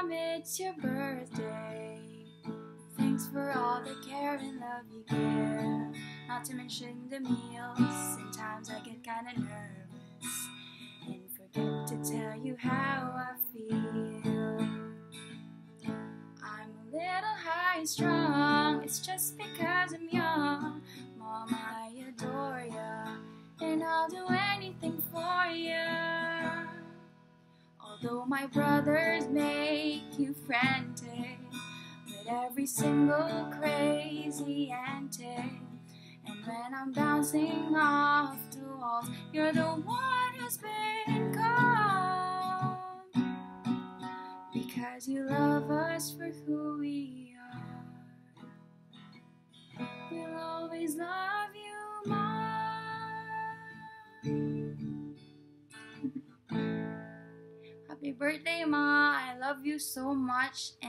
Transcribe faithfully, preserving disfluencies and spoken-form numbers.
Mom, it's your birthday. Thanks for all the care and love you give. Not to mention the meals. Sometimes I get kinda nervous and forget to tell you how I feel. I'm a little high and strong. It's just because I'm young. Mom, I adore ya, and I'll do anything for ya. Although my brothers make you frantic with every single crazy antic, and when I'm bouncing off the walls, you're the one who's been calm, because you love us for who we are. We'll always love you, Mom. Happy birthday, Ma. I love you so much.